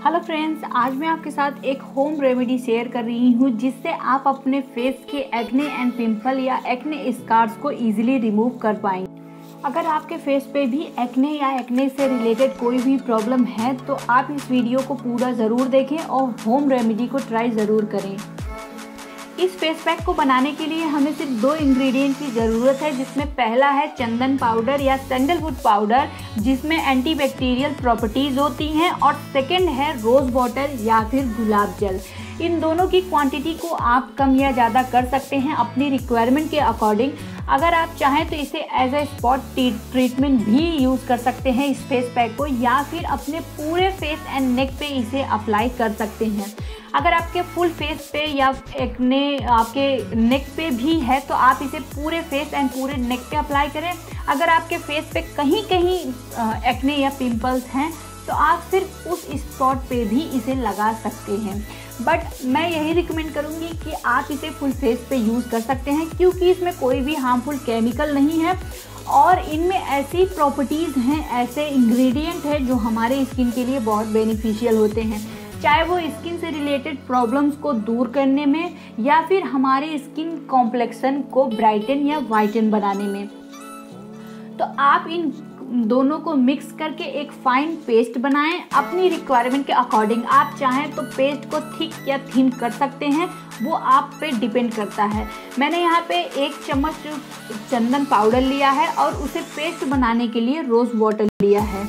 Hello friends, आज मैं आपके साथ एक होम रेमेडी शेयर कर रही हूँ जिससे आप अपने फेस के एक्ने एंड पिंपल या एक्ने स्कार्स को इजीली रिमूव कर पाएंगे। अगर आपके फेस पे भी एक्ने या एक्ने से रिलेटेड कोई भी प्रॉब्लम है तो आप इस वीडियो को पूरा ज़रूर देखें और होम रेमेडी को ट्राई ज़रूर करें। इस फेस पैक को बनाने के लिए हमें सिर्फ 2 इंग्रेडिएंट की ज़रूरत है, जिसमें पहला है चंदन पाउडर या सैंडलवुड पाउडर जिसमें एंटीबैक्टीरियल प्रॉपर्टीज़ होती हैं, और सेकंड है रोज़ वाटर या फिर गुलाब जल। इन दोनों की क्वांटिटी को आप कम या ज़्यादा कर सकते हैं अपनी रिक्वायरमेंट के अकॉर्डिंग। अगर आप चाहें तो इसे एज ए स्पॉट ट्रीटमेंट भी यूज़ कर सकते हैं इस फेस पैक को, या फिर अपने पूरे फेस एंड नेक पे इसे अप्लाई कर सकते हैं। अगर आपके फुल फेस पे या एक्ने आपके नेक पे भी है तो आप इसे पूरे फेस एंड पूरे नेक पे अप्लाई करें। अगर आपके फेस पे कहीं कहीं एक्ने या पिंपल्स हैं तो आप सिर्फ उस स्पॉट पे भी इसे लगा सकते हैं, बट मैं यही रिकमेंड करूँगी कि आप इसे फुल फेस पे यूज़ कर सकते हैं क्योंकि इसमें कोई भी हार्मफुल केमिकल नहीं है और इनमें ऐसी प्रॉपर्टीज़ हैं, ऐसे इंग्रेडिएंट हैं जो हमारे स्किन के लिए बहुत बेनिफिशियल होते हैं, चाहे वो स्किन से रिलेटेड प्रॉब्लम्स को दूर करने में या फिर हमारे स्किन कॉम्प्लेक्शन को ब्राइटन या वाइटन बनाने में। तो आप इन दोनों को मिक्स करके एक फाइन पेस्ट बनाएं अपनी रिक्वायरमेंट के अकॉर्डिंग। आप चाहें तो पेस्ट को थिक या थिन कर सकते हैं, वो आप पे डिपेंड करता है। मैंने यहाँ पे 1 चम्मच चंदन पाउडर लिया है और उसे पेस्ट बनाने के लिए रोज़ वाटर लिया है।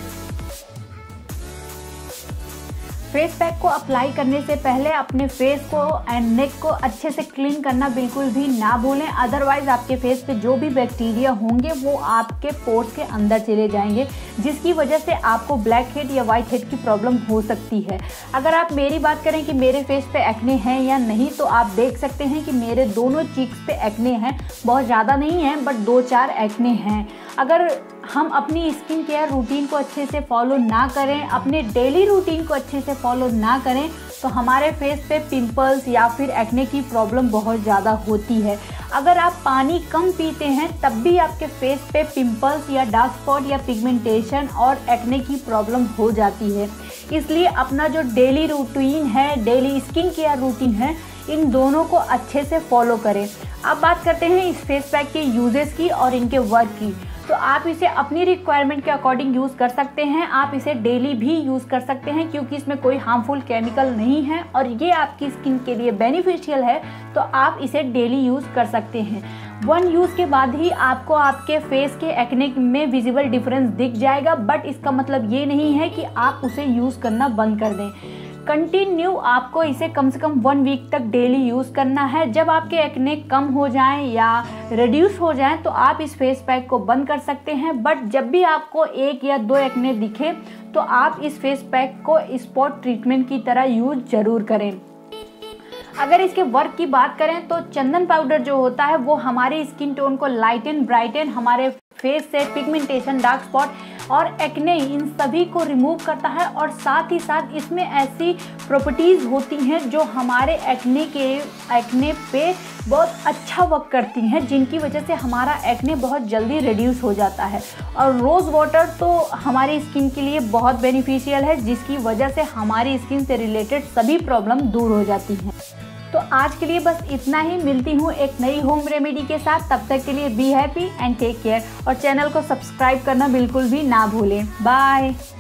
फेस पैक को अप्लाई करने से पहले अपने फेस को एंड नेक को अच्छे से क्लीन करना बिल्कुल भी ना भूलें, अदरवाइज आपके फेस पे जो भी बैक्टीरिया होंगे वो आपके पोर्स के अंदर चले जाएंगे, जिसकी वजह से आपको ब्लैक हेड या वाइट हेड की प्रॉब्लम हो सकती है। अगर आप मेरी बात करें कि मेरे फेस पे एक्ने हैं या नहीं, तो आप देख सकते हैं कि मेरे दोनों चीक्स पे एक्ने हैं, बहुत ज़्यादा नहीं है बट 2-4 एक्ने हैं। अगर हम अपनी स्किन केयर रूटीन को अच्छे से फॉलो ना करें, अपने डेली रूटीन को अच्छे से फॉलो ना करें तो हमारे फेस पे पिंपल्स या फिर एक्ने की प्रॉब्लम बहुत ज़्यादा होती है। अगर आप पानी कम पीते हैं तब भी आपके फेस पे पिंपल्स या डार्क स्पॉट या पिगमेंटेशन और एक्ने की प्रॉब्लम हो जाती है। इसलिए अपना जो डेली रूटीन है, डेली स्किन केयर रूटीन है, इन दोनों को अच्छे से फॉलो करें। अब बात करते हैं इस फेस पैक के यूजेस की और इनके वर्क की। तो आप इसे अपनी रिक्वायरमेंट के अकॉर्डिंग यूज़ कर सकते हैं। आप इसे डेली भी यूज़ कर सकते हैं क्योंकि इसमें कोई हार्मफुल केमिकल नहीं है और ये आपकी स्किन के लिए बेनिफिशियल है, तो आप इसे डेली यूज़ कर सकते हैं। 1 यूज़ के बाद ही आपको आपके फेस के एक्ने में विजिबल डिफरेंस दिख जाएगा, बट इसका मतलब ये नहीं है कि आप उसे यूज़ करना बंद कर दें। कंटिन्यू आपको इसे कम से कम 1 वीक तक डेली यूज़ करना है। जब आपके एक्ने कम हो जाएं या रिड्यूस हो जाएं तो आप इस फेस पैक को बंद कर सकते हैं, बट जब भी आपको 1 या 2 एक्ने दिखे तो आप इस फेस पैक को स्पॉट ट्रीटमेंट की तरह यूज़ ज़रूर करें। अगर इसके वर्क की बात करें तो चंदन पाउडर जो होता है वो हमारी स्किन टोन को लाइटन, ब्राइटन, हमारे फेस से पिगमेंटेशन, डार्क स्पॉट और एक्ने इन सभी को रिमूव करता है, और साथ ही साथ इसमें ऐसी प्रॉपर्टीज़ होती हैं जो हमारे एक्ने पे बहुत अच्छा वर्क करती हैं, जिनकी वजह से हमारा एक्ने बहुत जल्दी रिड्यूस हो जाता है। और रोज़ वाटर तो हमारी स्किन के लिए बहुत बेनिफिशियल है, जिसकी वजह से हमारी स्किन से रिलेटेड सभी प्रॉब्लम दूर हो जाती हैं। तो आज के लिए बस इतना ही। मिलती हूँ एक नई होम रेमेडी के साथ, तब तक के लिए be happy and take care, और चैनल को सब्सक्राइब करना बिल्कुल भी ना भूलें। बाय।